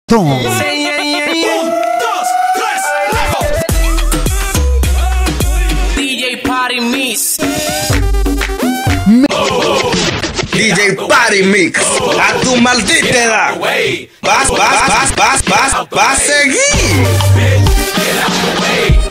Tom. DJ Party Mix. DJ Party Mix. A tu maldita edad. Vas a seguir.